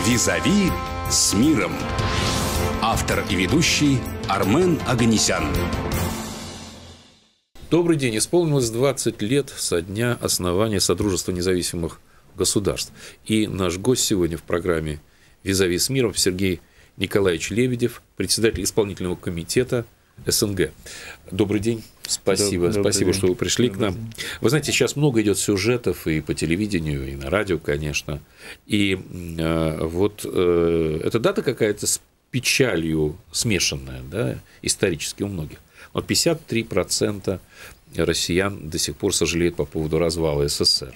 «Визави» с миром. Автор и ведущий Армен Оганесян. Добрый день. Исполнилось 20 лет со дня основания Содружества независимых государств. И наш гость сегодня в программе «Визави с миром» Сергей Николаевич Лебедев, председатель исполнительного комитета СНГ. Добрый день. Спасибо, спасибо, что вы пришли к нам. Вы знаете, сейчас много идет сюжетов и по телевидению, и на радио, конечно. И вот эта дата какая-то с печалью смешанная, да, исторически у многих. Вот 53% россиян до сих пор сожалеют по поводу развала СССР.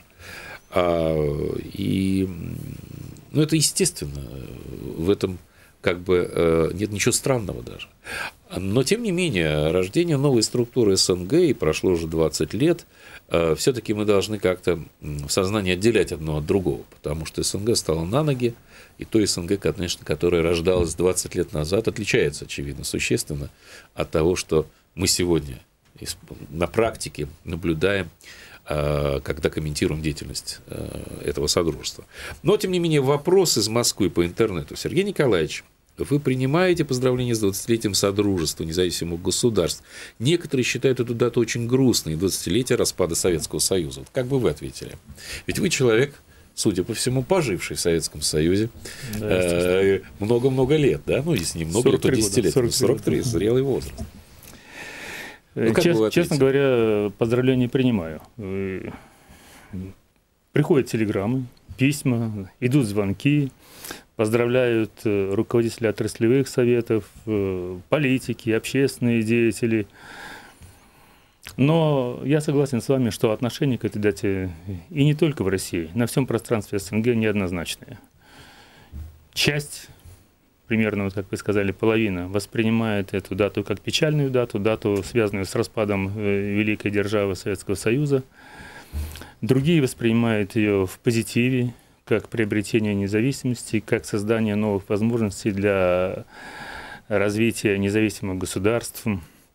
И это естественно, в этом как бы нет ничего странного даже. Но, тем не менее, рождение новой структуры СНГ, и прошло уже 20 лет, все-таки мы должны как-то в сознании отделять одно от другого, потому что СНГ стала на ноги, и то СНГ, конечно, которое рождалось 20 лет назад, отличается, очевидно, существенно от того, что мы сегодня на практике наблюдаем, когда комментируем деятельность этого содружества. Но, тем не менее, вопрос из Москвы по интернету. Сергей Николаевич, вы принимаете поздравления с 20-летием Содружества независимых государств? Некоторые считают эту дату очень грустной, 20-летие распада Советского Союза. Вот как бы вы ответили? Ведь вы человек, судя по всему, поживший в Советском Союзе много-много лет, да? Ну, если не много, то десятилетия. 43, зрелый возраст. Честно говоря, поздравления принимаю. Приходят телеграммы, письма, идут звонки, поздравляют руководители отраслевых советов, политики, общественные деятели. Но я согласен с вами, что отношение к этой дате и не только в России, на всем пространстве СНГ неоднозначное. Часть, примерно, вот как вы сказали, половина, воспринимает эту дату как печальную дату, связанную с распадом великой державы Советского Союза. Другие воспринимают ее в позитиве, как приобретение независимости, как создание новых возможностей для развития независимых государств.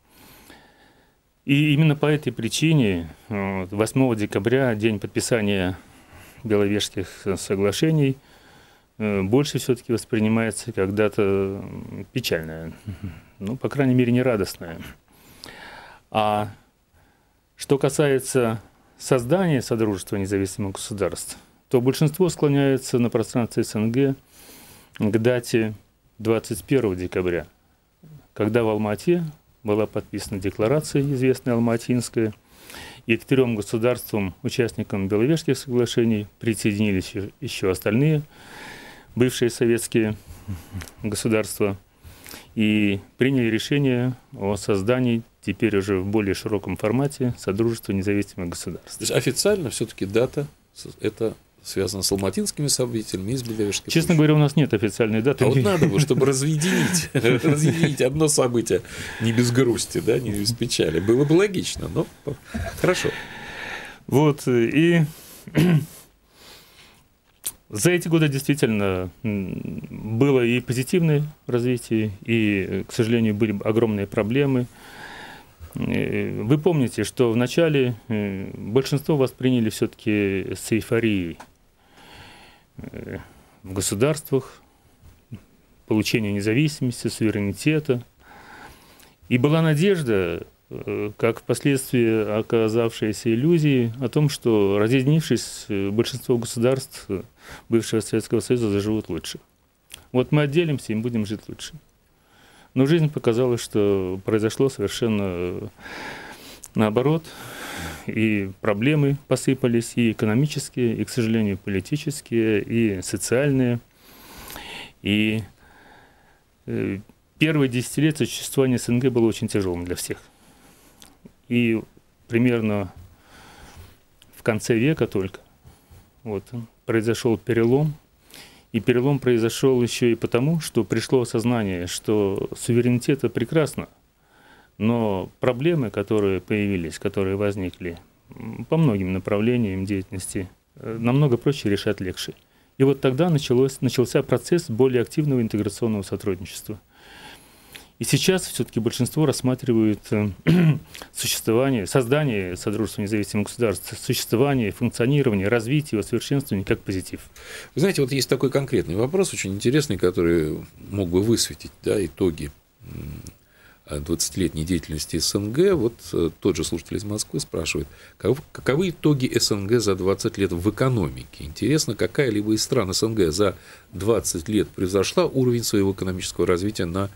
И именно по этой причине 8 декабря, день подписания Беловежских соглашений, больше все-таки воспринимается как дата печальная, ну, по крайней мере, не радостная. А что касается создания Содружества независимых государств, то большинство склоняется на пространстве СНГ к дате 21 декабря, когда в Алма-Ате была подписана декларация, известная Алма-Атинская, и к 3 государствам, участникам Беловежских соглашений, присоединились еще остальные бывшие советские государства и приняли решение о создании теперь уже в более широком формате Содружества независимых государств. То есть официально все-таки дата это связано с алматинскими событиями и с Беловежскими. Честно говоря, у нас нет официальной даты. А вот надо бы, чтобы разъединить одно событие не без грусти, да, не без печали. Было бы логично, но хорошо. Вот, и за эти годы действительно было и позитивное развитие, и, к сожалению, были огромные проблемы. Вы помните, что вначале большинство восприняли все-таки с эйфорией в государствах, получение независимости, суверенитета. И была надежда, как впоследствии оказавшаяся иллюзией, о том, что, разъединившись, большинство государств бывшего Советского Союза заживут лучше. Вот мы отделимся и будем жить лучше. Но жизнь показала, что произошло совершенно наоборот, и проблемы посыпались, и экономические, и, к сожалению, политические, и социальные. И первые десятилетия существования СНГ было очень тяжелым для всех. И примерно в конце века только вот, произошел перелом. И перелом произошел еще и потому, что пришло осознание, что суверенитет – это прекрасно, но проблемы, которые появились, которые возникли по многим направлениям деятельности, намного проще решать легче. И вот тогда начался процесс более активного интеграционного сотрудничества. И сейчас все-таки большинство рассматривает создание Содружества независимых государств, существование, функционирование, развитие, усовершенствование как позитив. Вы знаете, вот есть такой конкретный вопрос, очень интересный, который мог бы высветить, да, итоги 20-летней деятельности СНГ. Вот тот же слушатель из Москвы спрашивает, каковы итоги СНГ за 20 лет в экономике? Интересно, какая-либо из стран СНГ за 20 лет превзошла уровень своего экономического развития на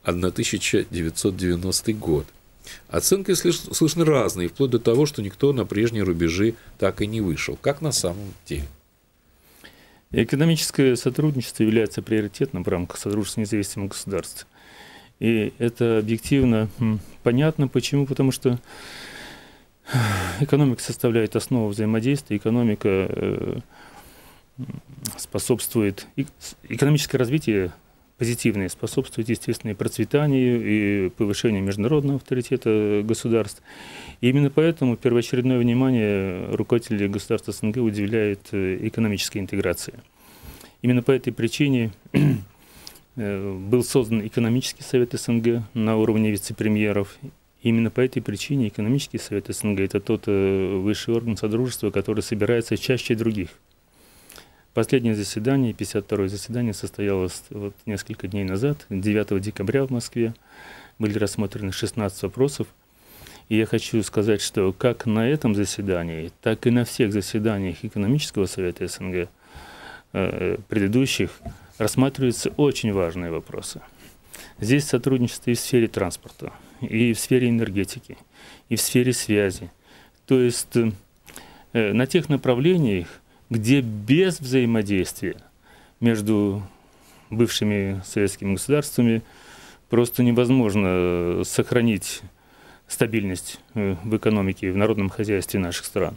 1990 год. Оценки слышны разные, вплоть до того, что никто на прежние рубежи так и не вышел. Как на самом деле? Экономическое сотрудничество является приоритетным в рамках Содружества независимых государств. И это объективно понятно. Почему? Потому что экономика составляет основу взаимодействия, экономика способствует, экономическое развитие позитивное способствует, естественно, и процветанию, и повышению международного авторитета государств. И именно поэтому первоочередное внимание руководителей государств СНГ уделяет экономической интеграции. Именно по этой причине был создан экономический совет СНГ на уровне вице-премьеров. Именно по этой причине экономический совет СНГ – это тот высший орган Содружества, который собирается чаще других. Последнее заседание, 52-е заседание, состоялось вот несколько дней назад, 9 декабря в Москве. Были рассмотрены 16 вопросов. И я хочу сказать, что как на этом заседании, так и на всех заседаниях экономического совета СНГ предыдущих рассматриваются очень важные вопросы. Здесь сотрудничество и в сфере транспорта, и в сфере энергетики, и в сфере связи. То есть на тех направлениях, где без взаимодействия между бывшими советскими государствами просто невозможно сохранить стабильность в экономике, в народном хозяйстве наших стран.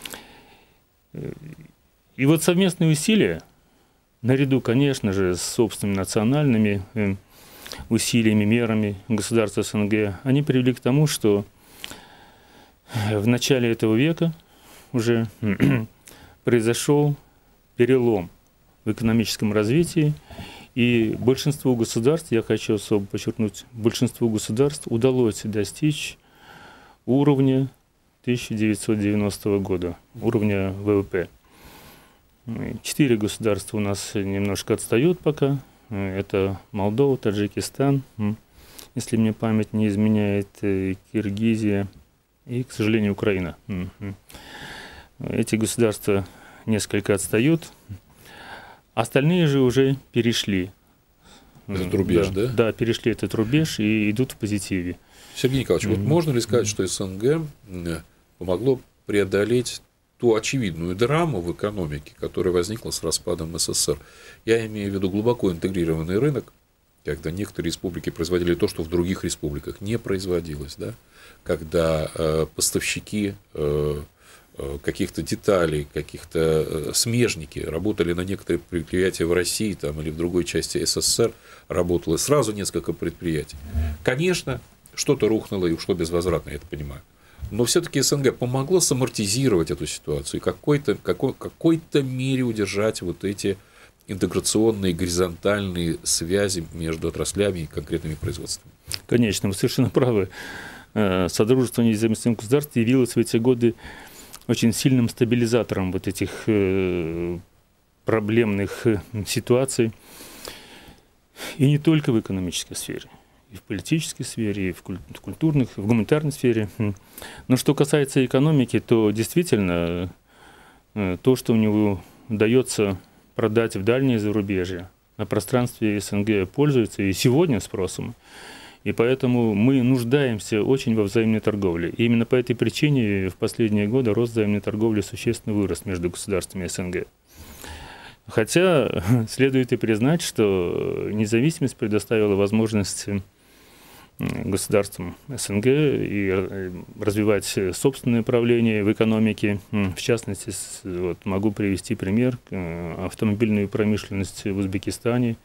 И вот совместные усилия, наряду, конечно же, с собственными национальными усилиями, мерами государств СНГ, они привели к тому, что в начале этого века уже произошел перелом в экономическом развитии, и большинству государств, я хочу особо подчеркнуть, большинству государств удалось достичь уровня 1990 года, уровня ВВП. 4 государства у нас немножко отстают пока. Это Молдова, Таджикистан, если мне память не изменяет, Киргизия и, к сожалению, Украина. Эти государства несколько отстают, остальные же уже перешли. Этот рубеж, да? Да, перешли этот рубеж и идут в позитиве. Сергей Николаевич, вот можно ли сказать, что СНГ помогло преодолеть ту очевидную драму в экономике, которая возникла с распадом СССР? Я имею в виду глубоко интегрированный рынок, когда некоторые республики производили то, что в других республиках не производилось, да? Когда поставщики каких-то деталей, каких-то смежники работали на некоторые предприятия в России там, или в другой части СССР, работало сразу несколько предприятий. Конечно, что-то рухнуло и ушло безвозвратно, я это понимаю. Но все-таки СНГ помогло самортизировать эту ситуацию и какой-то мере удержать вот эти интеграционные горизонтальные связи между отраслями и конкретными производствами. Конечно, вы совершенно правы. Содружество независимых государств явилось в эти годы очень сильным стабилизатором вот этих проблемных ситуаций. И не только в экономической сфере, и в политической сфере, и в культурных, в гуманитарной сфере. Но что касается экономики, то действительно то, что у него удается продать в дальние зарубежья, на пространстве СНГ пользуется и сегодня спросом. И поэтому мы нуждаемся очень во взаимной торговле. И именно по этой причине в последние годы рост взаимной торговли существенно вырос между государствами СНГ. Хотя следует и признать, что независимость предоставила возможность государствам СНГ и развивать собственное управление в экономике. В частности, вот, могу привести пример: автомобильную промышленность в Узбекистане.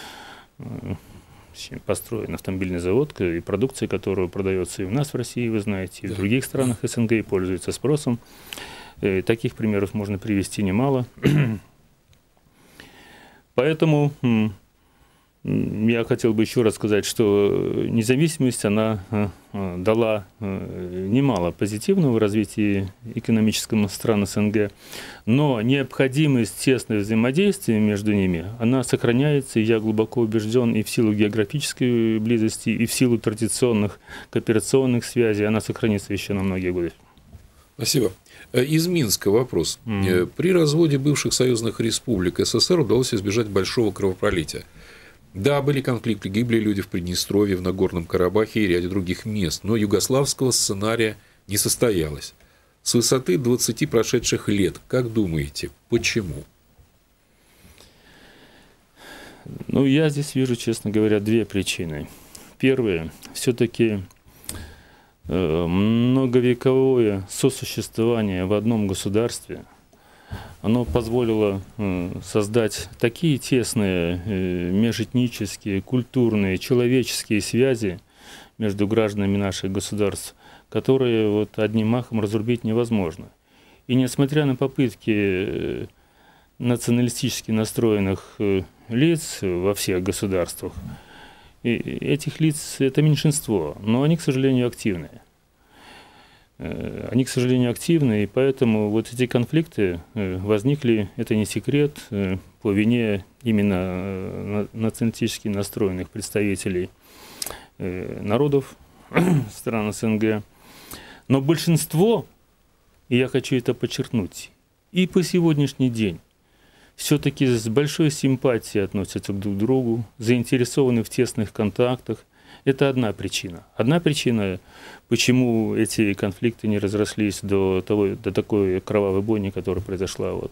Построен автомобильный завод, и продукция, которая продается и у нас в России, вы знаете, и в других странах СНГ, и пользуется спросом. Таких примеров можно привести немало. Поэтому Я хотел бы еще раз сказать, что независимость, она дала немало позитивного в развитии экономического стран СНГ, но необходимость тесного взаимодействия между ними, она сохраняется, и я глубоко убежден, и в силу географической близости, и в силу традиционных кооперационных связей, она сохранится еще на многие годы. Спасибо. Из Минска вопрос. При разводе бывших союзных республик СССР удалось избежать большого кровопролития. Да, были конфликты, гибли люди в Приднестровье, в Нагорном Карабахе и ряде других мест, но югославского сценария не состоялось. С высоты 20 прошедших лет, как думаете, почему? Ну, я здесь вижу, честно говоря, две причины. Первое, все-таки многовековое сосуществование в одном государстве, оно позволило создать такие тесные межэтнические, культурные, человеческие связи между гражданами наших государств, которые вот одним махом разрубить невозможно. И несмотря на попытки националистически настроенных лиц во всех государствах, и этих лиц это меньшинство, но они, к сожалению, активные. Они, к сожалению, активны, и поэтому вот эти конфликты возникли, это не секрет, по вине именно националистически настроенных представителей народов стран СНГ. Но большинство, и я хочу это подчеркнуть, и по сегодняшний день все-таки с большой симпатией относятся друг к другу, заинтересованы в тесных контактах. Это одна причина. Одна причина, почему эти конфликты не разрослись до такой кровавой бойни, которая произошла вот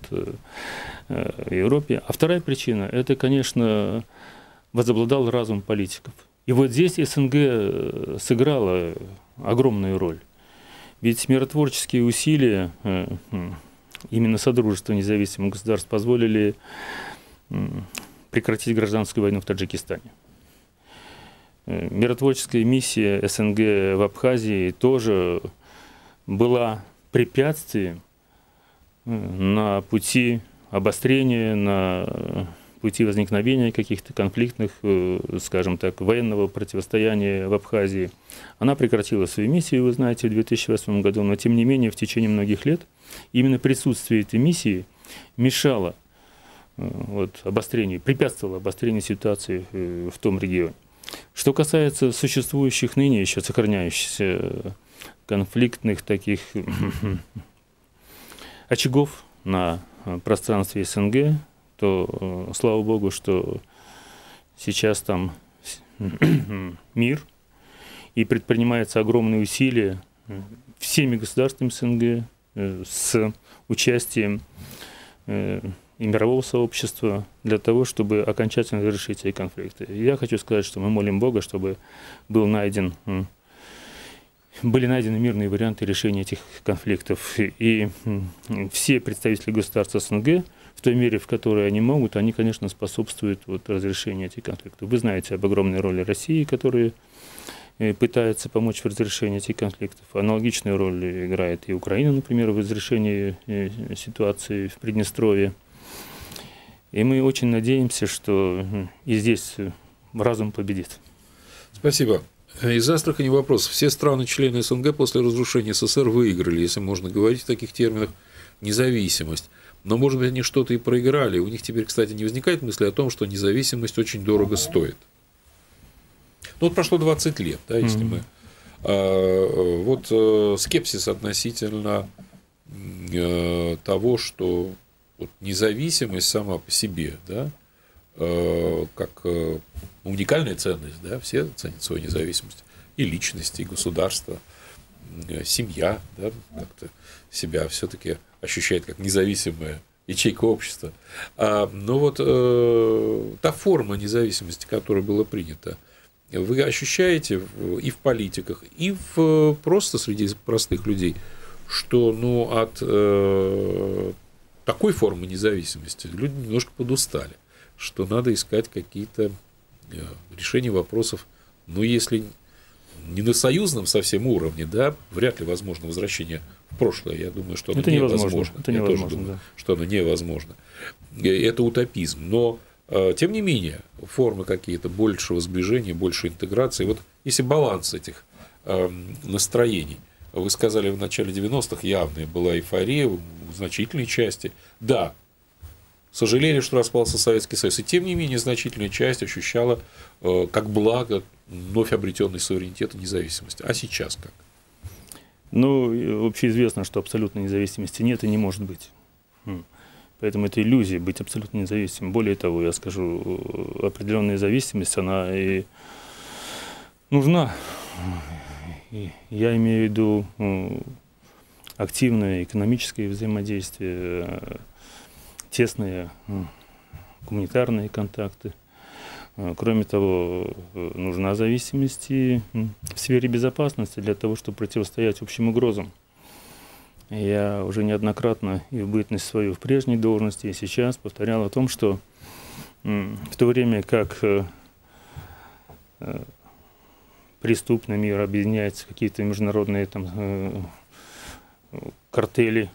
в Европе. А вторая причина, это, конечно, возобладал разум политиков. И вот здесь СНГ сыграла огромную роль. Ведь миротворческие усилия именно Содружества независимых государств позволили прекратить гражданскую войну в Таджикистане. Миротворческая миссия СНГ в Абхазии тоже была препятствием на пути обострения, на пути возникновения каких-то конфликтных, скажем так, военного противостояния в Абхазии. Она прекратила свою миссию, вы знаете, в 2008 году, но тем не менее в течение многих лет именно присутствие этой миссии мешало обострению, препятствовало обострению ситуации в том регионе. Что касается существующих ныне еще сохраняющихся конфликтных таких очагов на пространстве СНГ, то слава богу, что сейчас там мир, и предпринимаются огромные усилия всеми государствами СНГ с участием и мирового сообщества для того, чтобы окончательно завершить эти конфликты. И я хочу сказать, что мы молим Бога, чтобы были найдены мирные варианты решения этих конфликтов. И все представители государств СНГ, в той мере, в которой они могут, они, конечно, способствуют разрешению этих конфликтов. Вы знаете об огромной роли России, которая пытается помочь в разрешении этих конфликтов. Аналогичную роль играет и Украина, например, в разрешении ситуации в Приднестровье. И мы очень надеемся, что и здесь разум победит. Спасибо. Из Астрахани вопрос. Все страны-члены СНГ после разрушения СССР выиграли, если можно говорить в таких терминах, независимость. Но, может быть, они что-то и проиграли. У них теперь, кстати, не возникает мысли о том, что независимость очень дорого стоит. Ну, вот прошло 20 лет, да, если мы… Вот скепсис относительно того, что вот независимость сама по себе, да, как уникальная ценность, да, все ценят свою независимость, и личность, и государство, семья, да, как-то себя все-таки ощущает как независимая ячейка общества. Но вот та форма независимости, которая была принята, вы ощущаете и в политиках, и просто среди простых людей, что от такой формы независимости люди немножко подустали, что надо искать какие-то решения вопросов, если не на союзном совсем уровне, да, вряд ли возможно возвращение в прошлое. Я думаю, что оно невозможно. Это невозможно. Что оно невозможно. Это утопизм. Но тем не менее, формы какие-то большего сближения, большей интеграции. Вот если баланс этих настроений, вы сказали, в начале 90-х явная была эйфория в значительной части. Да, сожалели, что распался Советский Союз, и тем не менее значительная часть ощущала как благо вновь обретенный суверенитет и независимость. А сейчас как? Ну, общеизвестно, что абсолютной независимости нет и не может быть. Поэтому это иллюзия быть абсолютно независимым. Более того, я скажу, определенная зависимость, она и нужна. Я имею в виду активное экономическое взаимодействие, тесные гуманитарные контакты. Кроме того, нужна зависимость и в сфере безопасности для того, чтобы противостоять общим угрозам. Я уже неоднократно и в бытность свою в прежней должности, и сейчас повторял о том, что в то время как преступный мир объединяется, какие-то международные там, картели,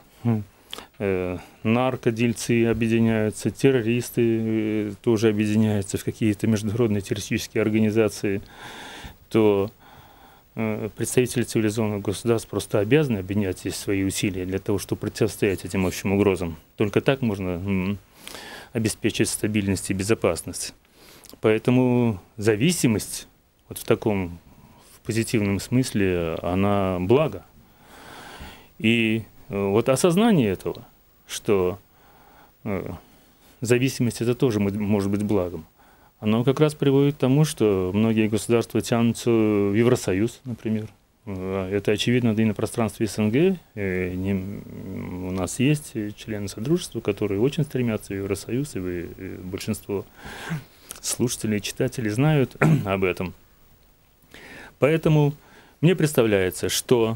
наркодельцы объединяются, террористы тоже объединяются в какие-то международные террористические организации, то представители цивилизованных государств просто обязаны объединять здесь свои усилия для того, чтобы противостоять этим общим угрозам. Только так можно обеспечить стабильность и безопасность. Поэтому зависимость вот в таком в позитивном смысле, она благо. И вот осознание этого, что зависимость это тоже может быть благом, оно как раз приводит к тому, что многие государства тянутся в Евросоюз, например. Это очевидно и на пространстве СНГ. У нас есть члены Содружества, которые очень стремятся в Евросоюз, и большинство слушателей и читателей знают об этом. Поэтому мне представляется, что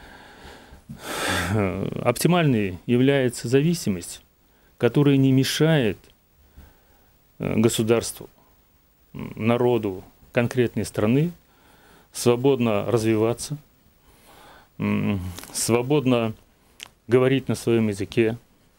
оптимальной является зависимость, которая не мешает государству, народу конкретной страны свободно развиваться, свободно говорить на своем языке,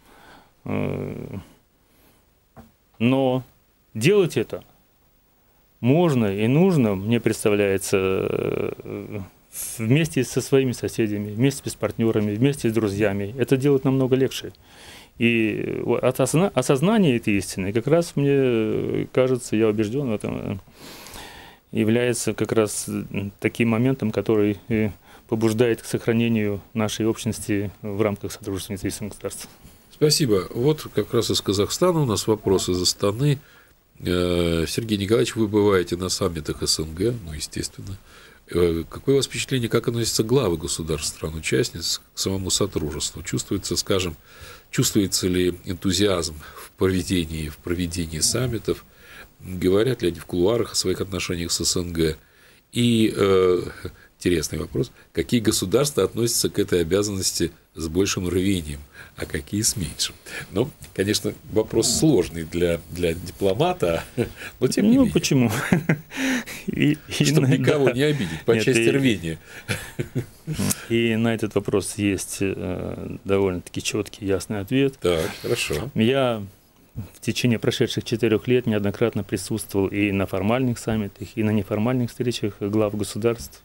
но делать это можно и нужно, мне представляется, вместе со своими соседями, вместе с партнерами, вместе с друзьями. Это делать намного легче. И от осознания этой истины, как раз мне кажется, я убежден в этом, является как раз таким моментом, который побуждает к сохранению нашей общности в рамках Содружества независимых государств. Спасибо. Вот как раз из Казахстана у нас вопрос из Астаны. Сергей Николаевич, вы бываете на саммитах СНГ, ну, естественно. Какое у вас впечатление, как относятся главы государств, стран-участниц к самому Содружеству? Чувствуется ли энтузиазм в проведении саммитов? Говорят ли они в кулуарах о своих отношениях с СНГ? И интересный вопрос, какие государства относятся к этой обязанности с большим рвением, а какие с меньшим? Ну, конечно, вопрос сложный для дипломата, но тем не менее. Ну, почему? Чтобы никого не обидеть по части рвения. И на этот вопрос есть довольно-таки четкий, ясный ответ. Так, хорошо. Я в течение прошедших 4 лет неоднократно присутствовал и на формальных саммитах, и на неформальных встречах глав государств,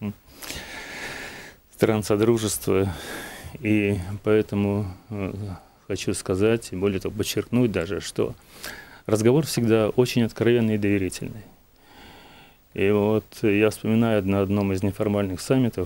стран Содружества. И поэтому хочу сказать, и более того, подчеркнуть даже, что разговор всегда очень откровенный и доверительный. И вот я вспоминаю на одном из неформальных саммитов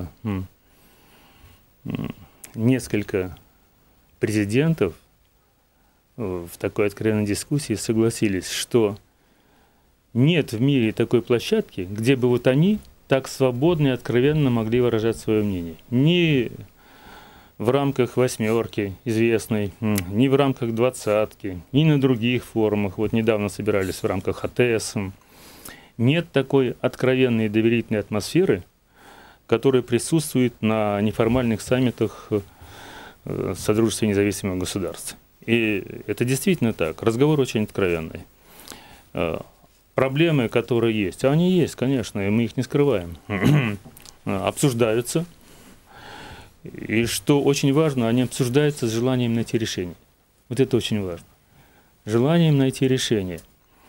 несколько президентов в такой откровенной дискуссии согласились, что нет в мире такой площадки, где бы вот они так свободно и откровенно могли выражать свое мнение. Ни в рамках «восьмерки» известной, ни в рамках «двадцатки», ни на других форумах. Вот недавно собирались в рамках АТС. Нет такой откровенной и доверительной атмосферы, которая присутствует на неформальных саммитах Содружества независимых государств. И это действительно так. Разговор очень откровенный. Проблемы, которые есть, а они есть, конечно, и мы их не скрываем, обсуждаются. И что очень важно, они обсуждаются с желанием найти решение. Вот это очень важно. Желанием найти решение.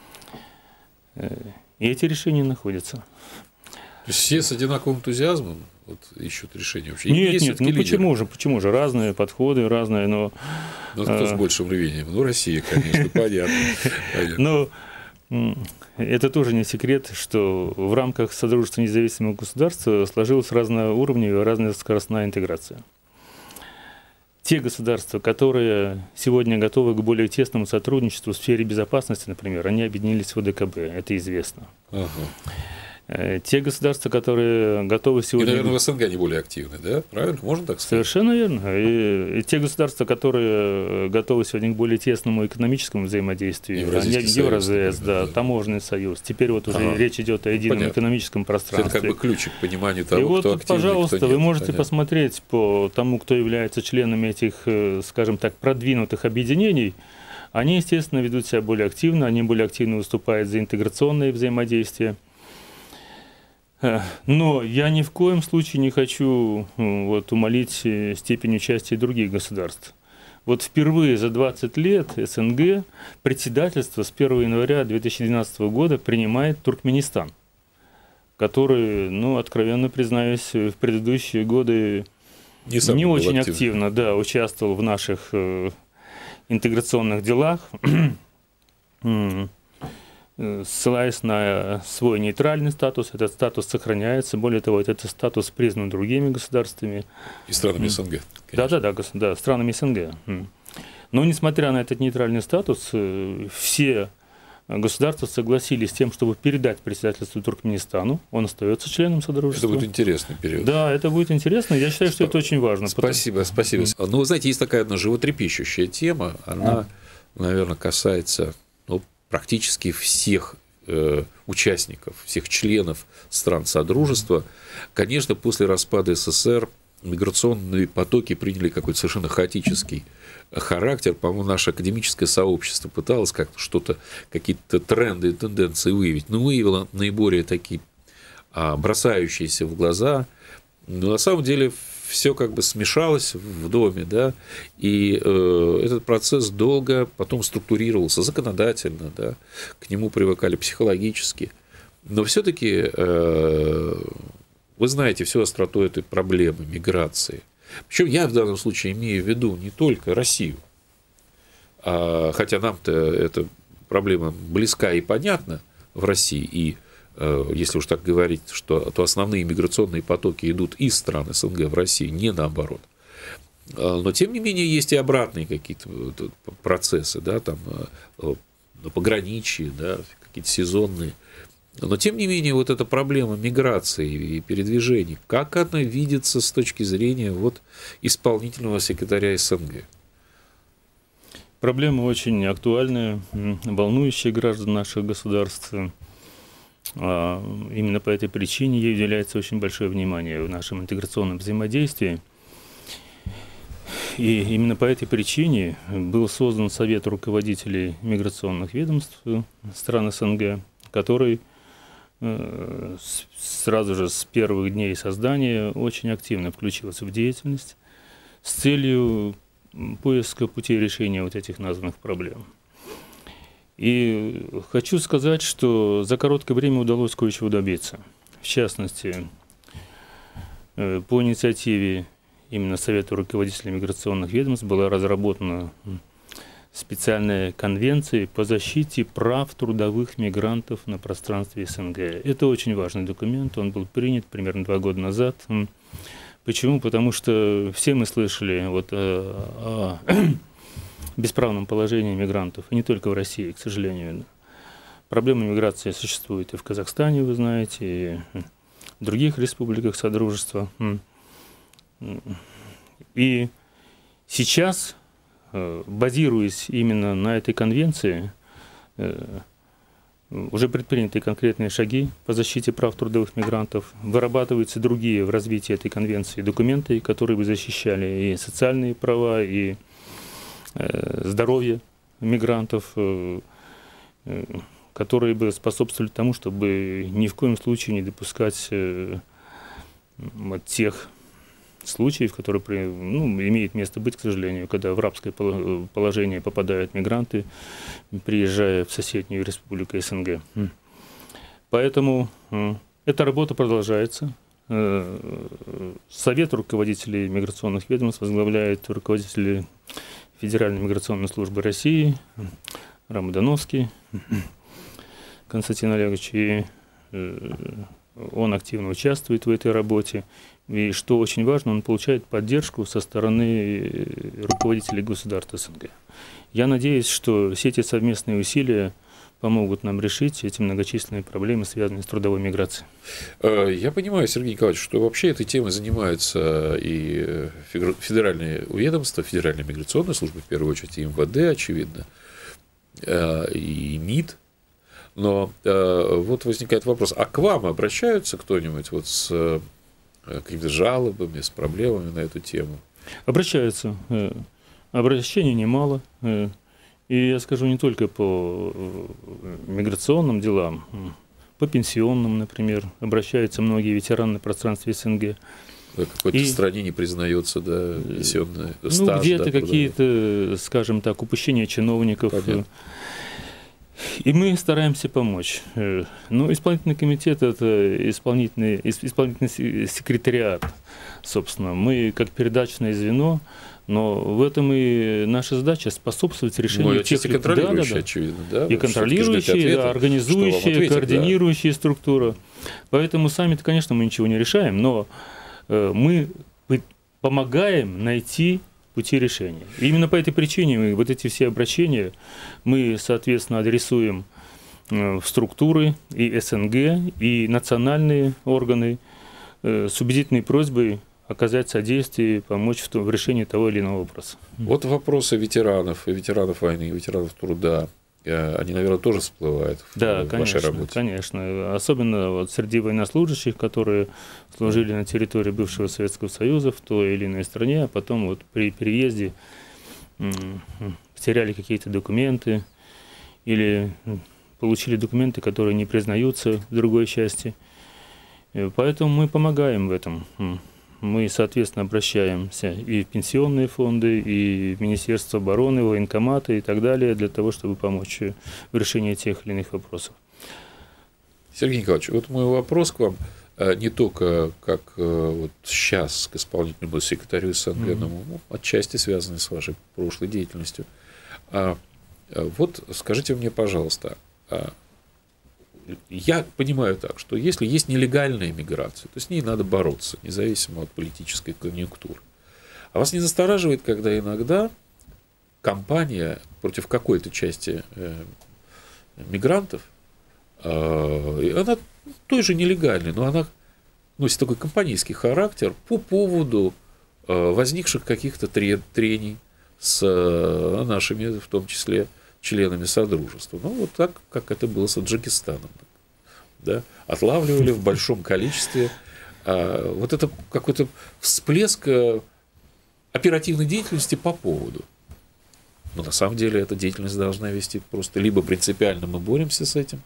И эти решения находятся. То есть все с одинаковым энтузиазмом вот, ищут решения вообще? Нет, ну почему же? Разные подходы, разные, но... Ну, кто с большим рвением? Ну, Россия, конечно, понятно. Но это тоже не секрет, что в рамках Содружества независимых государств сложилась разноуровневая, разноскоростная интеграция. Те государства, которые сегодня готовы к более тесному сотрудничеству в сфере безопасности, например, они объединились в ОДКБ, это известно. Ага. Те государства, которые готовы сегодня... И, наверное, в СНГ они более активны, да? Правильно? Можно так сказать? Совершенно верно. И те государства, которые готовы сегодня к более тесному экономическому взаимодействию, Евразес, да, Таможенный союз. Теперь вот уже речь идет о едином экономическом пространстве. Это как бы ключик к пониманию того, и вот кто тут, активный, пожалуйста, кто нет. вы можете посмотреть по тому, кто является членами этих, скажем так, продвинутых объединений. Они, естественно, ведут себя более активно, они более активно выступают за интеграционные взаимодействия. Но я ни в коем случае не хочу вот, умалить степень участия других государств. Вот впервые за 20 лет СНГ председательство с 1 января 2012 года принимает Туркменистан, который, ну, откровенно признаюсь, в предыдущие годы не очень активно участвовал в наших интеграционных делах, ссылаясь на свой нейтральный статус. Этот статус сохраняется. Более того, этот статус признан другими государствами. И странами СНГ. Да, странами СНГ. Но, несмотря на этот нейтральный статус, все государства согласились с тем, чтобы передать председательство Туркменистану. Он остается членом Содружества. Это будет интересный период. Да, это будет интересно. Я считаю, что это очень важно. Спасибо. Ну, вы знаете, есть такая одна животрепещущая тема. Она, наверное, касается... практически всех участников, всех членов стран Содружества. Конечно, после распада СССР миграционные потоки приняли какой-то совершенно хаотический характер. По-моему, наше академическое сообщество пыталось как-то что-то, какие-то тренды и тенденции выявить, но выявило наиболее такие бросающиеся в глаза. Но на самом деле все как бы смешалось в доме, да, и этот процесс долго потом структурировался законодательно, да, к нему привыкали психологически. Но все-таки вы знаете всю остроту этой проблемы миграции. Причем я в данном случае имею в виду не только Россию, хотя нам-то эта проблема близка и понятна в России, и если уж так говорить, то основные миграционные потоки идут из стран СНГ в Россию, не наоборот. Но, тем не менее, есть и обратные какие-то процессы, да, там, на пограничье, да, какие-то сезонные. Но, тем не менее, вот эта проблема миграции и передвижений, как она видится с точки зрения вот, исполнительного секретаря СНГ? Проблема очень актуальная, волнующая граждан наших государств. Именно по этой причине ей уделяется очень большое внимание в нашем интеграционном взаимодействии. И именно по этой причине был создан Совет руководителей миграционных ведомств стран СНГ, который сразу же с первых дней создания очень активно включился в деятельность с целью поиска путей решения вот этих названных проблем. И хочу сказать, что за короткое время удалось кое-чего добиться. В частности, по инициативе именно Совета руководителей миграционных ведомств была разработана специальная конвенция по защите прав трудовых мигрантов на пространстве СНГ. Это очень важный документ, он был принят примерно 2 года назад. Почему? Потому что все мы слышали вот о бесправном положении мигрантов, и не только в России, к сожалению. Проблема миграции существует и в Казахстане, вы знаете, и в других республиках Содружества. И сейчас, базируясь именно на этой конвенции, уже предприняты конкретные шаги по защите прав трудовых мигрантов, вырабатываются другие в развитии этой конвенции документы, которые бы защищали и социальные права, и здоровье мигрантов, которые бы способствовали тому, чтобы ни в коем случае не допускать вот тех случаев, которые имеют место быть, к сожалению, когда в рабское положение попадают мигранты, приезжая в соседнюю республику СНГ. Поэтому эта работа продолжается. Совет руководителей миграционных ведомств возглавляет руководитель Федеральной миграционной службы России Рамадановский Константин Олегович, и он активно участвует в этой работе. И что очень важно, он получает поддержку со стороны руководителей государств СНГ. Я надеюсь, что все эти совместные усилия помогут нам решить эти многочисленные проблемы, связанные с трудовой миграцией. Я понимаю, Сергей Николаевич, что вообще этой темой занимаются и федеральные ведомства, Федеральная миграционная служба, в первую очередь, и МВД, очевидно, и МИД. Но вот возникает вопрос, а к вам обращаются кто-нибудь вот с какими-то жалобами, с проблемами на эту тему? Обращаются. Обращений немало. И я скажу не только по миграционным делам, по пенсионным, например, обращаются многие ветераны на пространстве СНГ. В какой-то стране не признается, да, пенсионный стаж. Ну, где-то какие-то, скажем так, упущения чиновников. Понятно. И мы стараемся помочь. Но исполнительный комитет – это исполнительный секретариат, собственно. Мы как передачное звено, но в этом и наша задача способствовать решению тех... И контролирующие, очевидно, да? И контролирующие, организующие, координирующие структура. Поэтому сами-то, конечно, мы ничего не решаем, но мы помогаем найти пути решения. И именно по этой причине мы вот эти все обращения мы, соответственно, адресуем в структуры и СНГ, и национальные органы с убедительной просьбой оказать содействие, помочь в решении того или иного вопроса. Вот вопросы ветеранов, и ветеранов войны, и ветеранов труда, они, наверное, тоже всплывают в вашей работе. Конечно. Особенно вот среди военнослужащих, которые служили на территории бывшего Советского Союза в той или иной стране, а потом вот при переезде потеряли какие-то документы или получили документы, которые не признаются в другой части. Поэтому мы помогаем в этом. Мы, соответственно, обращаемся и в пенсионные фонды, и в Министерство обороны, военкоматы и так далее, для того, чтобы помочь в решении тех или иных вопросов. Сергей Николаевич, вот мой вопрос к вам не только как вот сейчас к исполнительному секретарю СНГ, но отчасти связанный с вашей прошлой деятельностью. Вот скажите мне, пожалуйста, я понимаю так, что если есть нелегальная миграция, то с ней надо бороться, независимо от политической конъюнктуры. А вас не настораживает, когда иногда компания против какой-то части мигрантов, она той же нелегальной, но она носит такой компанейский характер по поводу возникших каких-то трений с нашими, в том числе, членами Содружества. Ну, вот так, как это было с Таджикистаном. Да? Отлавливали в большом количестве. Вот это какой-то всплеск оперативной деятельности по поводу. Но на самом деле эта деятельность должна вести просто либо принципиально мы боремся с этим,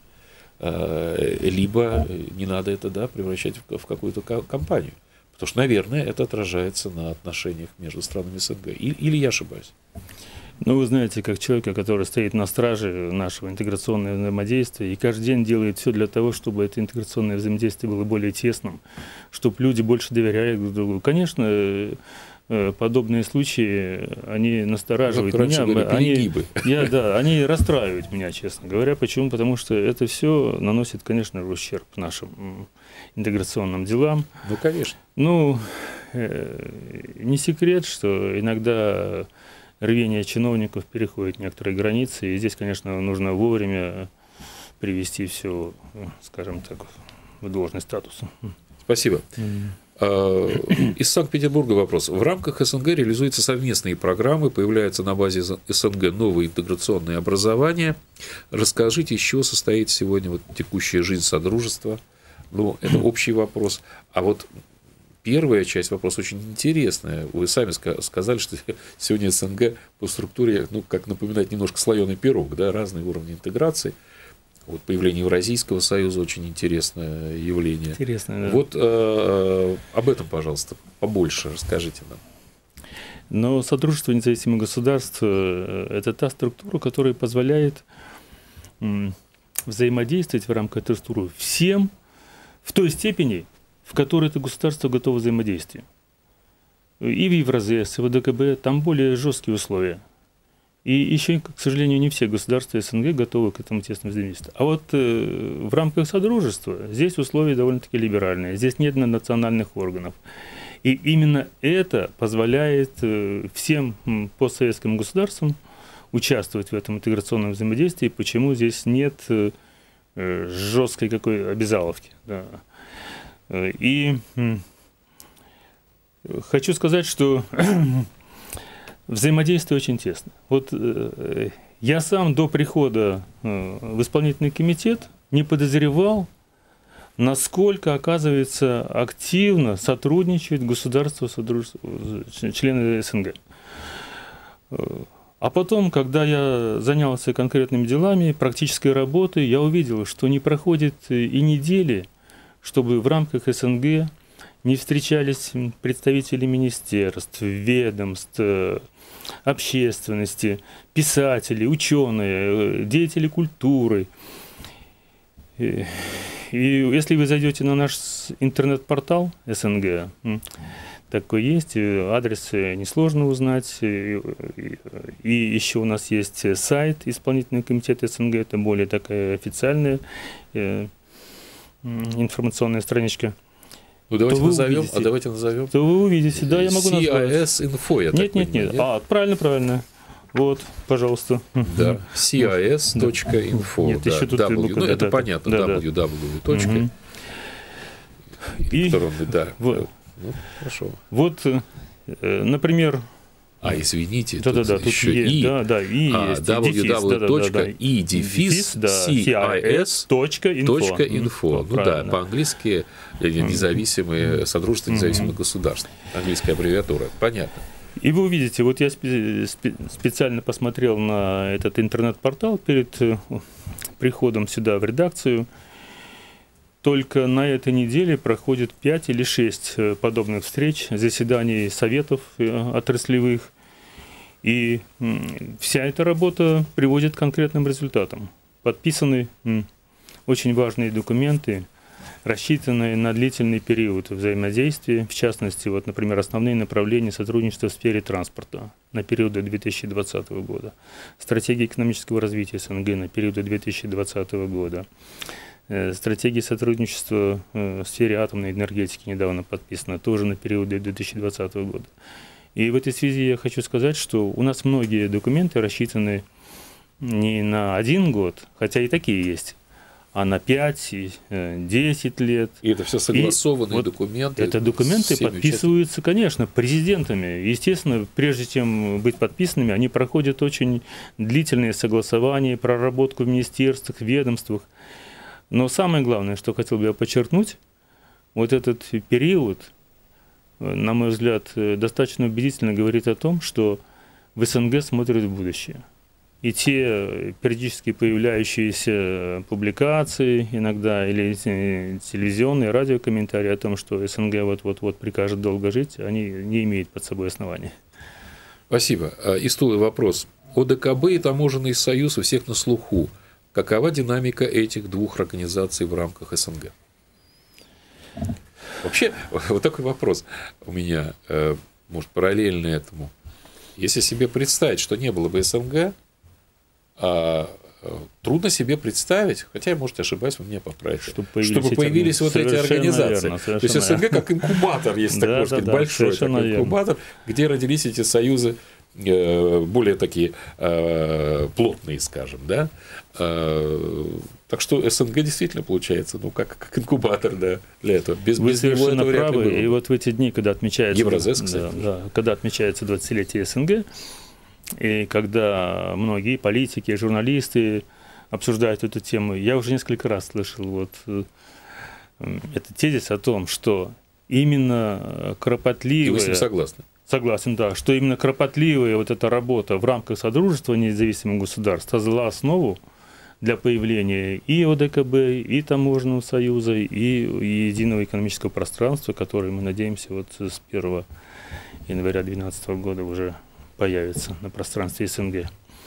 либо не надо это, да, превращать в какую-то кампанию. Потому что, наверное, это отражается на отношениях между странами СНГ. Или я ошибаюсь? Ну, вы знаете, как человека, который стоит на страже нашего интеграционного взаимодействия и каждый день делает все для того, чтобы это интеграционное взаимодействие было более тесным, чтобы люди больше доверяли друг другу. Конечно, подобные случаи, они настораживают меня. Они расстраивают меня, честно говоря. Почему? Потому что это все наносит, конечно, ущерб нашим интеграционным делам. Ну, конечно. Ну, не секрет, что иногда рвение чиновников переходит некоторые границы, и здесь, конечно, нужно вовремя привести все, скажем так, в должный статус. Спасибо. Из Санкт-Петербурга вопрос. В рамках СНГ реализуются совместные программы, появляются на базе СНГ новые интеграционные образования. Расскажите, из чего состоит сегодня вот текущая жизнь Содружества? Ну, это общий вопрос. А вот первая часть вопроса очень интересная. Вы сами сказали, что сегодня СНГ по структуре, ну, как напоминает немножко слоеный пирог, да, разные уровни интеграции. Вот появление Евразийского союза очень интересное явление. Интересно, да. Вот об этом, пожалуйста, побольше расскажите нам. Но Содружество независимых государств – это та структура, которая позволяет взаимодействовать в рамках этой структуры всем в той степени, в которой это государство готово к взаимодействию. И в Евразес, и в ОДКБ там более жесткие условия. И еще, к сожалению, не все государства СНГ готовы к этому тесному взаимодействию. А вот в рамках Содружества здесь условия довольно-таки либеральные. Здесь нет национальных органов. И именно это позволяет всем постсоветским государствам участвовать в этом интеграционном взаимодействии. Почему здесь нет жесткой какой обязаловки. Да. И хочу сказать, что взаимодействие очень тесно. Вот я сам до прихода в исполнительный комитет не подозревал, насколько, оказывается, активно сотрудничают государства, члены СНГ. А потом, когда я занялся конкретными делами, практической работой, я увидел, что не проходит и недели, чтобы в рамках СНГ не встречались представители министерств, ведомств, общественности, писатели, ученые, деятели культуры. И если вы зайдете на наш интернет-портал СНГ, такой есть, адрес несложно узнать. И еще у нас есть сайт Исполнительного комитета СНГ, это более такая официальная информационная страничка. Ну, давайте назовем. То вы увидите, да, я могу назвать. CIS-info, я так понимаю, нет. Правильно. Вот, пожалуйста. Да, CIS.info. Нет, да, еще тут ну, это понятно, www. Электронный, да. Вот. Ну, хорошо. Вот, например... извините, тут еще есть, и есть www.cis.info. Ну да, по-английски независимые, Содружество независимых государств. Английская аббревиатура, понятно. И вы увидите, вот я специально посмотрел на этот интернет-портал перед приходом сюда в редакцию. Только на этой неделе проходит 5 или 6 подобных встреч, заседаний советов отраслевых. И вся эта работа приводит к конкретным результатам. Подписаны очень важные документы, рассчитанные на длительный период взаимодействия. В частности, вот, например, основные направления сотрудничества в сфере транспорта на период до 2020 года, стратегия экономического развития СНГ на период до 2020 года, стратегия сотрудничества в сфере атомной энергетики недавно подписана, тоже на период до 2020 года. И в этой связи я хочу сказать, что у нас многие документы рассчитаны не на 1 год, хотя и такие есть, а на 5 и 10 лет. И это все согласованные документы. Это документы подписываются, конечно, президентами. Естественно, прежде чем быть подписанными, они проходят очень длительные согласования, проработку в министерствах, ведомствах. Но самое главное, что хотел бы я подчеркнуть, вот этот период, на мой взгляд, достаточно убедительно говорит о том, что в СНГ смотрят в будущее. И те периодически появляющиеся публикации иногда, или телевизионные, радиокомментарии о том, что СНГ вот-вот прикажет долго жить, они не имеют под собой основания. Спасибо. И стулый вопрос. ОДКБ и Таможенный союз у всех на слуху. Какова динамика этих двух организаций в рамках СНГ? Вообще, вот такой вопрос у меня, может, параллельно этому. Если себе представить, что не было бы СНГ, трудно себе представить, хотя я, может, ошибаюсь, вы меня поправите, чтобы появились вот эти организации. То есть СНГ как инкубатор, если так можно сказать, большой такой инкубатор, где родились эти союзы более такие плотные, скажем, да. Так что СНГ действительно получается, ну, как инкубатор, да, для этого. Без Вы него совершенно этого правы. И вот в эти дни, когда отмечается... Евразес, кстати. Когда отмечается 20-летие СНГ, и когда многие политики, журналисты обсуждают эту тему, я уже несколько раз слышал вот этот тезис о том, что именно кропотливая... И вы с ним согласны? Согласен, да, что именно кропотливая вот эта работа в рамках Содружества независимых государств создала основу для появления и ОДКБ, и Таможенного союза, и единого экономического пространства, которое, мы надеемся, вот с 1 января 2012 года уже появится на пространстве СНГ.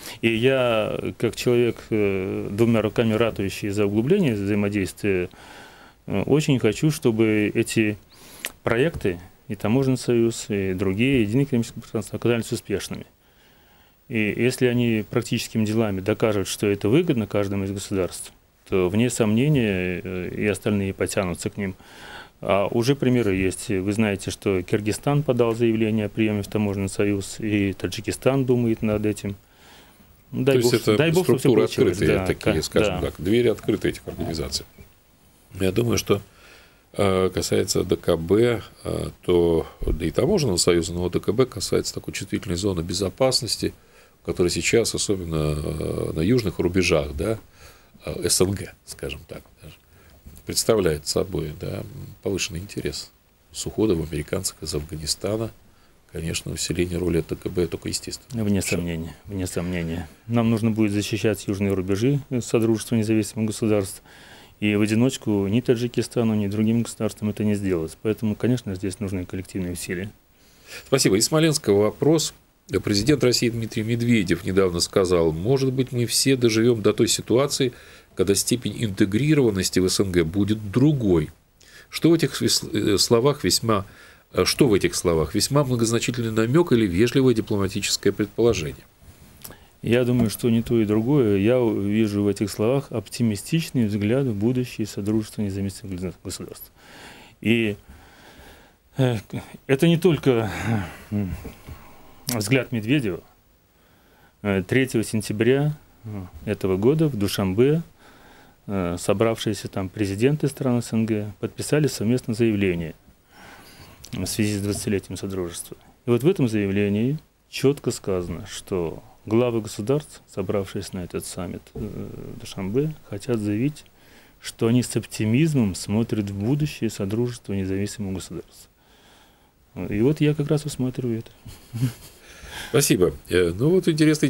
И я, как человек, двумя руками ратующий за углубление взаимодействия, очень хочу, чтобы эти проекты, и Таможенный союз, и другие, единое экономическое пространство, оказались успешными. И если они практическими делами докажут, что это выгодно каждому из государств, то, вне сомнения, и остальные потянутся к ним. А уже примеры есть. Вы знаете, что Киргизстан подал заявление о приеме в Таможенный союз, и Таджикистан думает над этим. То есть это структуры открытые, да, такие, скажем так, двери открыты этих организаций. Я думаю, что касается ДКБ, то да и Таможенного союза, но ДКБ касается такой чувствительной зоны безопасности, которая сейчас, особенно на южных рубежах, да, СНГ, скажем так, даже, представляет собой, да, повышенный интерес с уходом американцев из Афганистана. Конечно, усиление роли ДКБ только естественно. Вне сомнения, вне сомнения. Нам нужно будет защищать южные рубежи Содружества независимых государств. И в одиночку ни Таджикистану, ни другим государствам это не сделать. Поэтому, конечно, здесь нужны коллективные усилия. Спасибо. Из Смоленского вопрос. Президент России Дмитрий Медведев недавно сказал: может быть, мы все доживем до той ситуации, когда степень интегрированности в СНГ будет другой. Что в этих словах весьма многозначительный намек или вежливое дипломатическое предположение? Я думаю, что не то и другое. Я вижу в этих словах оптимистичный взгляд в будущее Содружества независимых государств. И это не только взгляд Медведева. 3 сентября этого года в Душанбе собравшиеся там президенты стран СНГ подписали совместное заявление в связи с 20-летием Содружества. И вот в этом заявлении четко сказано, что главы государств, собравшись на этот саммит в Душанбе, хотят заявить, что они с оптимизмом смотрят в будущее Содружества независимых государств. И вот я как раз усматриваю это. Спасибо. Ну вот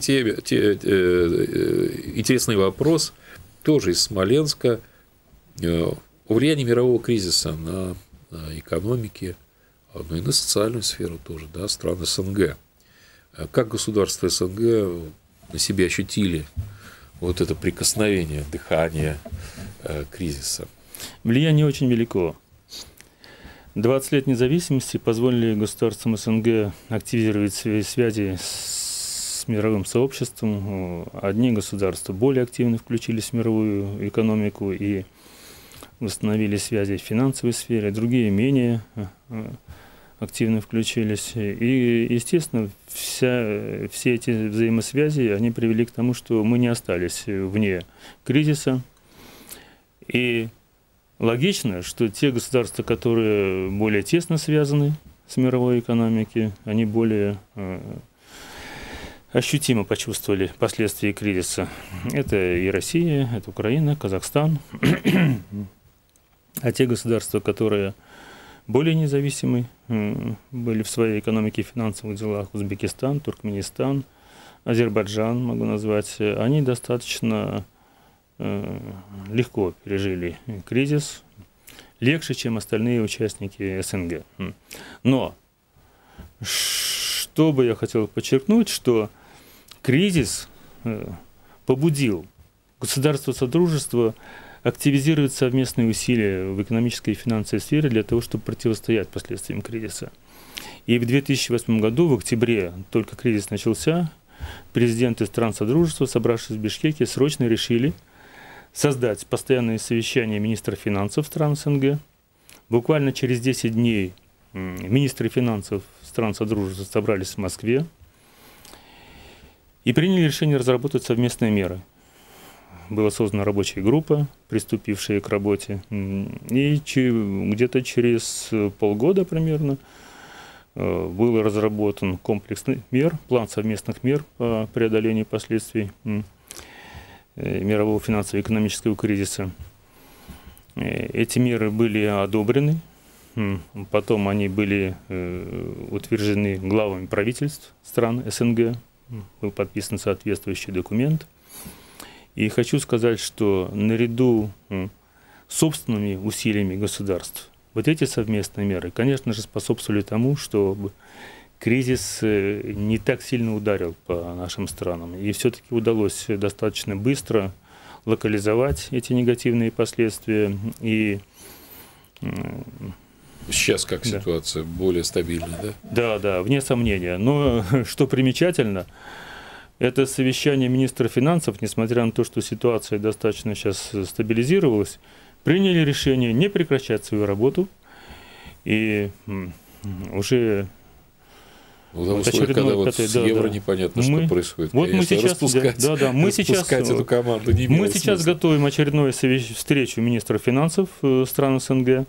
интересный вопрос, тоже из Смоленска, о влиянии мирового кризиса на экономике, но и на социальную сферу тоже, да, стран СНГ. Как государства СНГ на себе ощутили вот это прикосновение, дыхание кризиса? Влияние очень велико. 20 лет независимости позволили государствам СНГ активизировать свои связи с мировым сообществом. Одни государства более активно включились в мировую экономику и восстановили связи в финансовой сфере, другие менее активно включились. И, естественно, все эти взаимосвязи, они привели к тому, что мы не остались вне кризиса. И логично, что те государства, которые более тесно связаны с мировой экономикой, они более ощутимо почувствовали последствия кризиса. Это и Россия, это Украина, Казахстан. А те государства, которые более независимы были в своей экономике и финансовых делах, Узбекистан, Туркменистан, Азербайджан, могу назвать, они достаточно легко пережили кризис, легче, чем остальные участники СНГ. Но что бы я хотел подчеркнуть, что кризис побудил государство Содружества активизировать совместные усилия в экономической и финансовой сфере для того, чтобы противостоять последствиям кризиса. И в 2008 году, в октябре, только кризис начался, президенты стран Содружества, собравшись в Бишкеке, срочно решили создать постоянные совещания министров финансов стран СНГ. Буквально через 10 дней министры финансов стран Содружества собрались в Москве и приняли решение разработать совместные меры. Была создана рабочая группа, приступившая к работе, и где-то через полгода примерно был разработан комплексный мер, план совместных мер по преодолению последствий мирового финансово-экономического кризиса. Эти меры были одобрены, потом они были утверждены главами правительств стран СНГ, был подписан соответствующий документ. И хочу сказать, что наряду с собственными усилиями государств вот эти совместные меры, конечно же, способствовали тому, чтобы кризис не так сильно ударил по нашим странам. И все-таки удалось достаточно быстро локализовать эти негативные последствия. И сейчас как ситуация более стабильна, да? Да, да, вне сомнения. Но что примечательно, это совещание министра финансов, несмотря на то, что ситуация достаточно сейчас стабилизировалась, приняли решение не прекращать свою работу. И уже когда вот с евро непонятно, что происходит. Вот мы сейчас, распускать эту команду не мы сейчас смысла. Готовим очередную встречу министра финансов стран СНГ.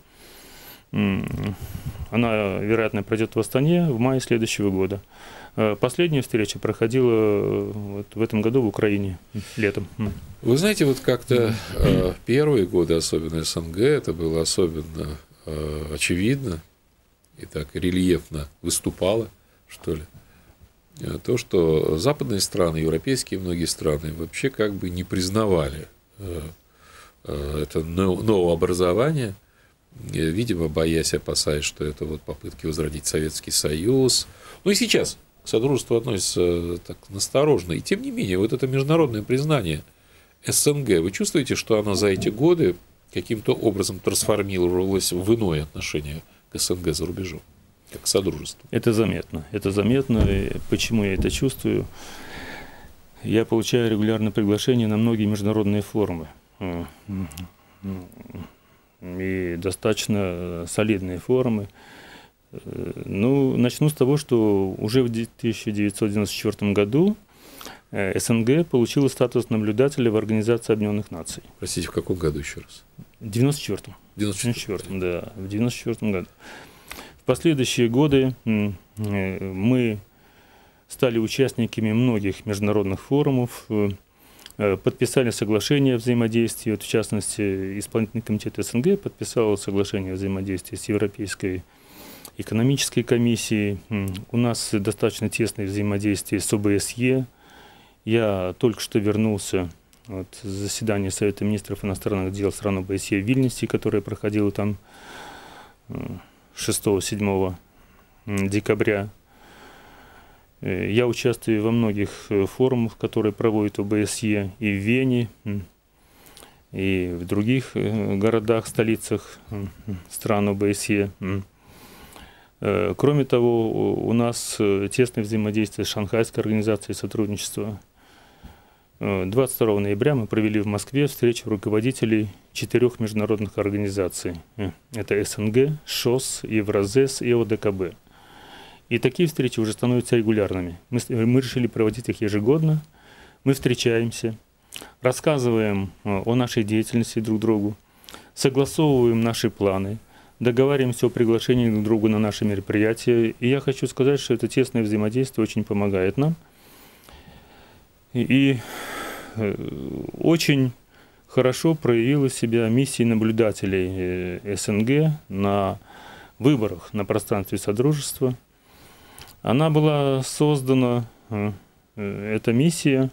Она, вероятно, пройдет в Астане в мае следующего года. Последняя встреча проходила вот в этом году в Украине летом. Вы знаете, вот как-то первые годы, особенно СНГ, это было особенно очевидно и так рельефно выступало, что ли, то, что западные страны, европейские многие страны вообще как бы не признавали это новообразование, видимо, боясь, опасаясь, что это вот попытки возродить Советский Союз. Ну и сейчас к Содружеству относится так насторожно. И тем не менее, вот это международное признание СНГ, вы чувствуете, что оно за эти годы каким-то образом трансформировалось в иное отношение к СНГ за рубежом, как к Содружеству? Это заметно. Это заметно. И почему я это чувствую? Я получаю регулярно приглашения на многие международные форумы. И достаточно солидные форумы. Ну, начну с того, что уже в 1994 году СНГ получила статус наблюдателя в Организации Объединенных Наций. Простите, в каком году еще раз? В 1994. В 1994, да, в 1994 году. В последующие годы мы стали участниками многих международных форумов, подписали соглашение о взаимодействии, вот в частности, Исполнительный комитет СНГ подписал соглашение о взаимодействии с Европейской экономической комиссией. У нас достаточно тесное взаимодействие с ОБСЕ. Я только что вернулся от заседания Совета министров иностранных дел стран ОБСЕ в Вильнюсе, которое проходило там 6-7 декабря. Я участвую во многих форумах, которые проводит ОБСЕ и в Вене, и в других городах, столицах стран ОБСЕ. Кроме того, у нас тесное взаимодействие с Шанхайской организацией сотрудничества. 22 ноября мы провели в Москве встречу руководителей 4 международных организаций. Это СНГ, ШОС, Евразес и ОДКБ. И такие встречи уже становятся регулярными. Мы решили проводить их ежегодно. Мы встречаемся, рассказываем о нашей деятельности друг другу, согласовываем наши планы, договариваемся о приглашении друг друга на наши мероприятия. И я хочу сказать, что это тесное взаимодействие очень помогает нам. И очень хорошо проявила себя миссия наблюдателей СНГ на выборах на пространстве Содружества. Она была создана, эта миссия,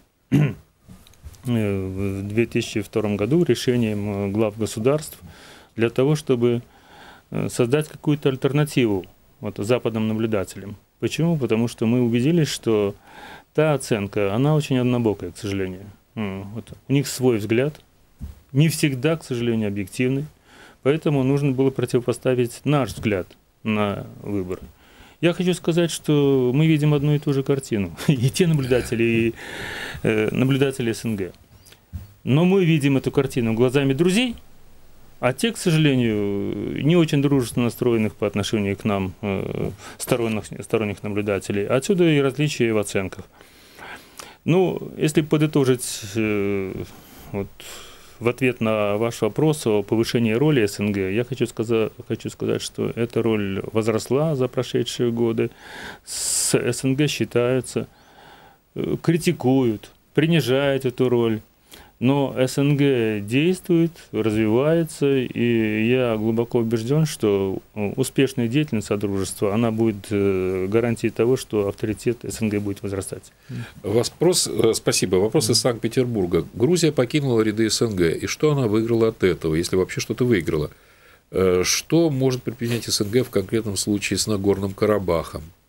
в 2002 году решением глав государств для того, чтобы создать какую-то альтернативу вот, западным наблюдателям. Почему? Потому что мы убедились, что та оценка, она очень однобокая, к сожалению. Вот. У них свой взгляд, не всегда, к сожалению, объективный, поэтому нужно было противопоставить наш взгляд на выборы. Я хочу сказать, что мы видим одну и ту же картину, и те наблюдатели, и наблюдатели СНГ. Но мы видим эту картину глазами друзей, а те, к сожалению, не очень дружественно настроенных по отношению к нам сторонних наблюдателей. Отсюда и различия в оценках. Ну, если подытожить вот, в ответ на ваш вопрос о повышении роли СНГ, я хочу сказать, что эта роль возросла за прошедшие годы. С СНГ считаются, критикуют, принижают эту роль. Но СНГ действует, развивается, и я глубоко убежден, что успешная деятельность Содружества, она будет гарантией того, что авторитет СНГ будет возрастать. Спасибо. Вопрос из Санкт-Петербурга. Грузия покинула ряды СНГ, и что она выиграла от этого, если вообще что-то выиграла? Что может предпринять СНГ в конкретном случае с Нагорным Карабахом?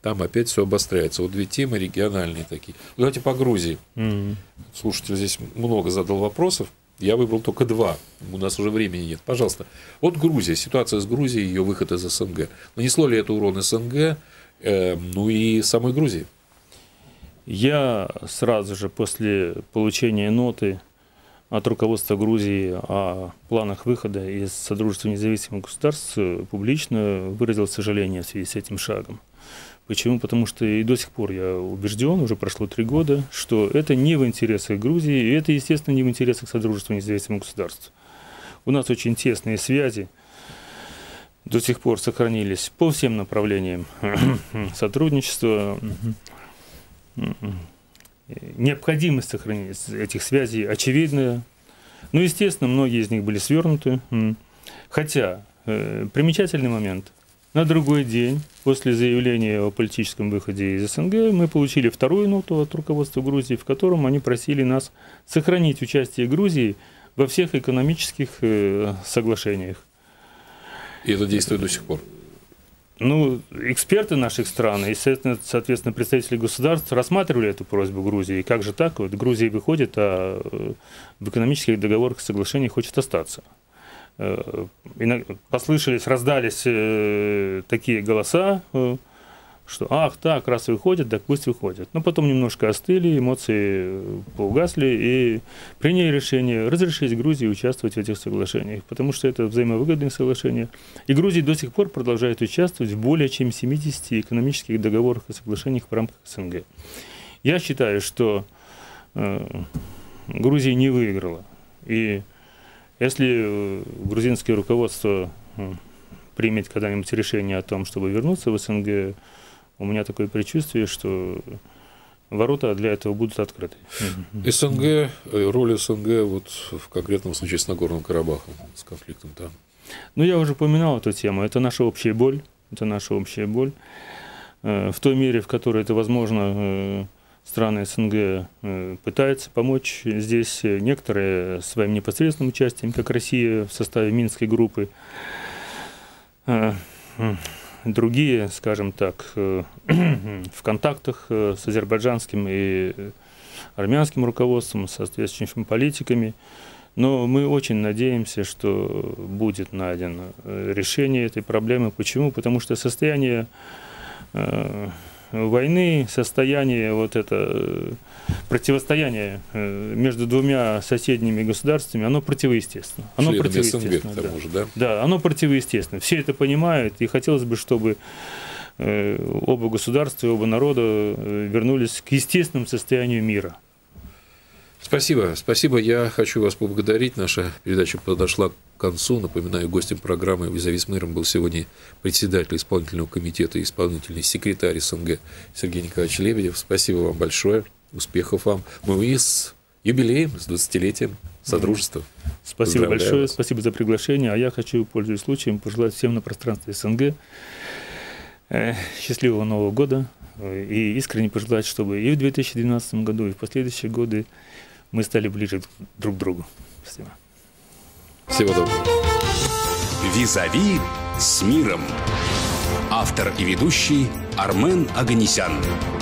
там опять все обостряется. Вот две темы региональные такие. Давайте по Грузии. Слушатель здесь много задал вопросов. Я выбрал только два. У нас уже времени нет. Пожалуйста. Вот Грузия. Ситуация с Грузией, ее выход из СНГ. Нанесло ли это урон СНГ, ну и самой Грузии? Я сразу же после получения ноты от руководства Грузии о планах выхода из Содружества независимых государств публично выразил сожаление в связи с этим шагом. Почему? Потому что и до сих пор я убежден, уже прошло 3 года, что это не в интересах Грузии, и это, естественно, не в интересах Содружества независимых государств. У нас очень тесные связи до сих пор сохранились по всем направлениям сотрудничества. Необходимость сохранения этих связей очевидная. Ну, естественно, многие из них были свернуты. Хотя, примечательный момент. На другой день, после заявления о политическом выходе из СНГ, мы получили вторую ноту от руководства Грузии, в котором они просили нас сохранить участие Грузии во всех экономических соглашениях. И это действует до сих пор? Ну, эксперты наших стран и, соответственно, представители государств рассматривали эту просьбу Грузии. И как же так? Вот Грузия выходит, а в экономических договорах и соглашениях хочет остаться. Послышались, раздались такие голоса, что ах, так, раз выходят, так пусть выходят. Но потом немножко остыли, эмоции поугасли и приняли решение разрешить Грузии участвовать в этих соглашениях, потому что это взаимовыгодные соглашения. И Грузия до сих пор продолжает участвовать в более чем 70 экономических договорах и соглашениях в рамках СНГ. Я считаю, что Грузия не выиграла. И если грузинское руководство примет когда-нибудь решение о том, чтобы вернуться в СНГ, у меня такое предчувствие, что ворота для этого будут открыты. СНГ, роль СНГ вот в конкретном случае с Нагорным Карабахом, с конфликтом там. Ну, я уже упоминал эту тему. Это наша общая боль. Это наша общая боль. В той мере, в которой это возможно, страны СНГ пытаются помочь здесь. Некоторые своим непосредственным участием, как Россия в составе Минской группы. Другие, скажем так, в контактах с азербайджанским и армянским руководством, с соответствующими политиками. Но мы очень надеемся, что будет найдено решение этой проблемы. Почему? Потому что состояние войны, состояние вот это противостояние между двумя соседними государствами, оно противоестественно. Оно противоестественно, СНГ, к тому же, да? Да, оно противоестественно. Все это понимают, и хотелось бы, чтобы оба государства и оба народа вернулись к естественному состоянию мира. Спасибо. Спасибо. Я хочу вас поблагодарить. Наша передача подошла к концу. Напоминаю, гостем программы «Визави с миром» был сегодня председатель исполнительного комитета и исполнительный секретарь СНГ Сергей Николаевич Лебедев. Спасибо вам большое. Успехов вам. Ну и с юбилеем, с 20-летием Содружества. Спасибо большое. Вас. Спасибо за приглашение. А я хочу, пользуясь случаем, пожелать всем на пространстве СНГ счастливого Нового года и искренне пожелать, чтобы и в 2012 году, и в последующие годы мы стали ближе друг к другу. Спасибо. Всего доброго. «Визави с миром». Автор и ведущий Армен Оганесян.